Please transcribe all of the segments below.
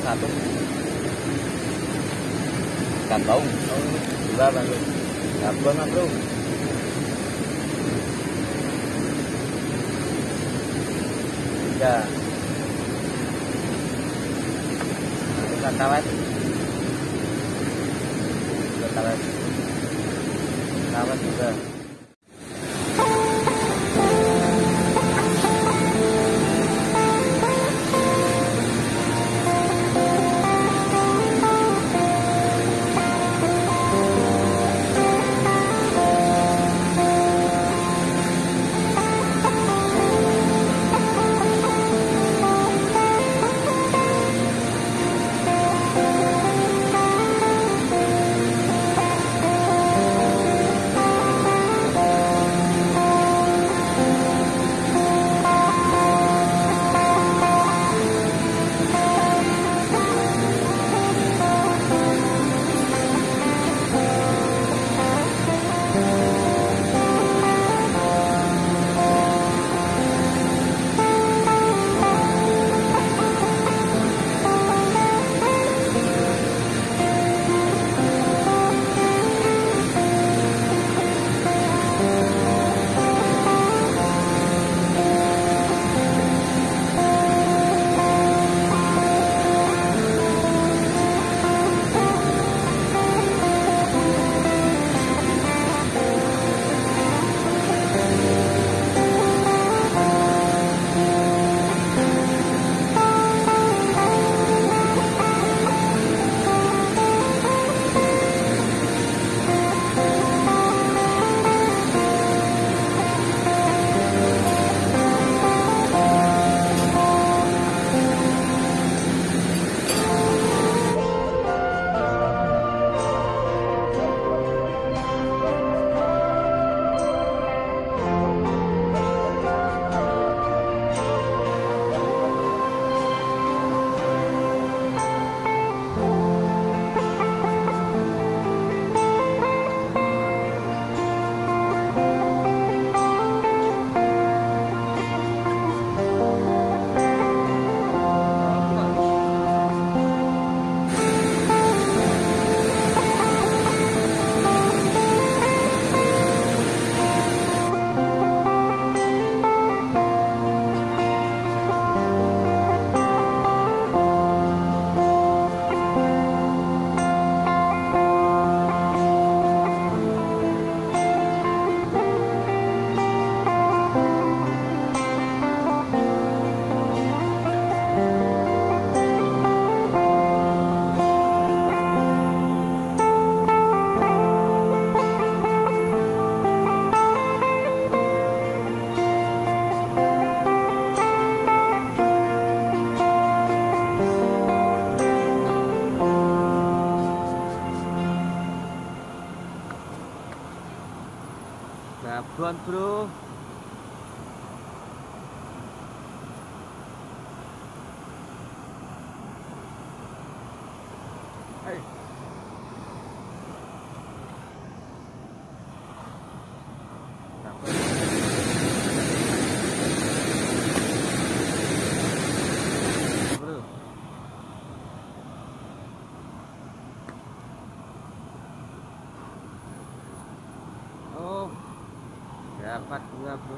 satu. Kantong. Dua bang. Gabung mas bro. Tiga. Bukan kawat. Kawat. Kawat juga. Gabon bro. Hai. Bro. Oh. Dapat gua bro.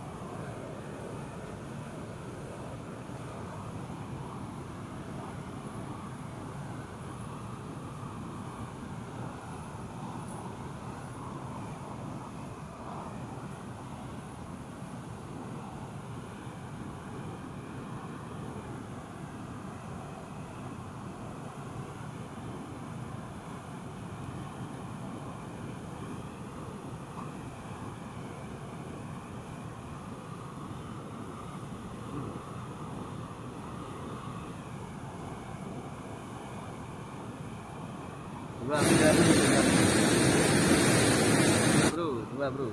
Dua bro.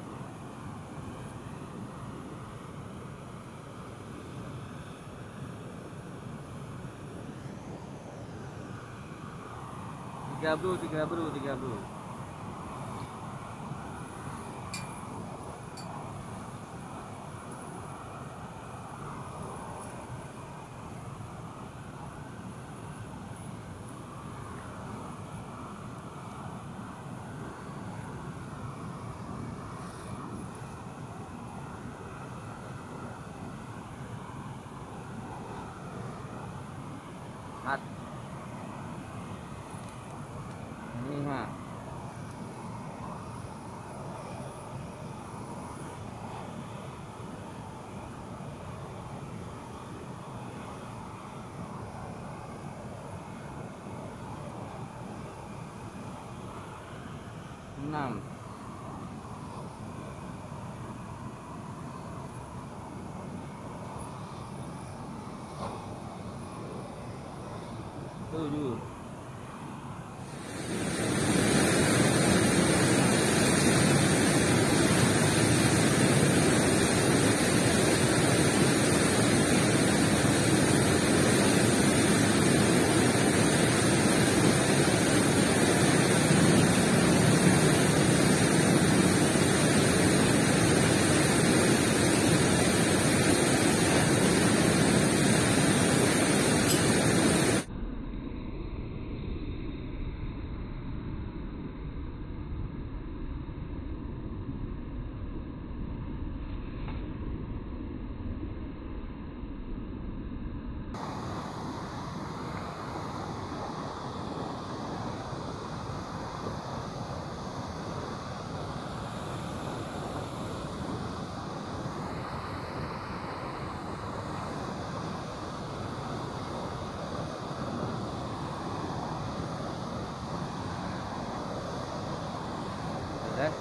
Tiga bro. 4 5 6 7 Oke.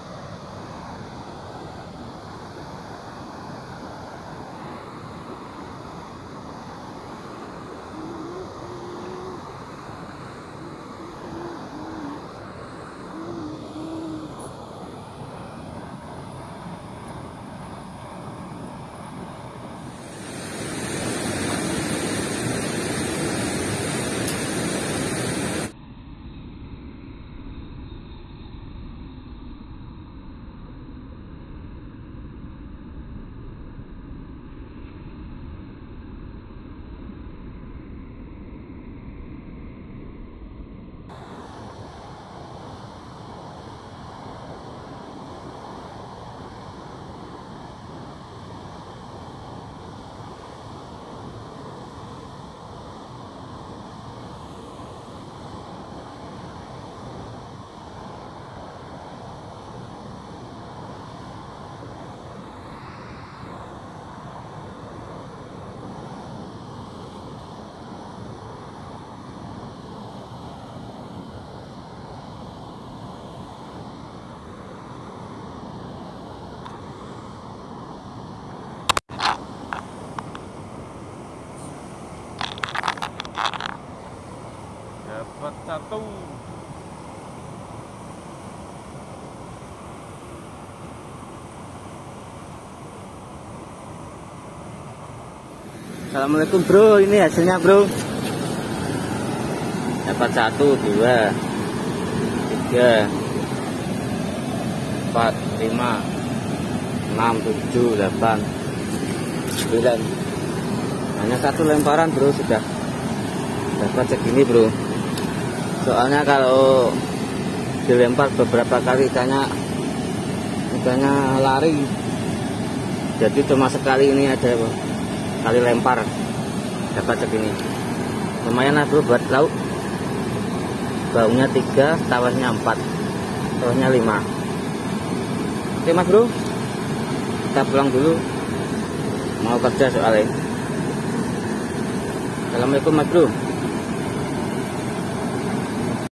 Dapat 1. Assalamualaikum bro, ini hasilnya bro. Dapat 1, 2, 3, 4, 5, 6, 7, 8, 9. Hanya 1 lemparan bro sudah dapat segini bro. Soalnya kalau dilempar beberapa kali ikannya lari. Jadi cuma sekali ini ada kali lempar dapat segini. Lumayan lah bro buat lauk. Baunya 3, tawasnya 4, tawasnya 5. Oke mas bro, kita pulang dulu, mau kerja soalnya. Assalamualaikum mas bro.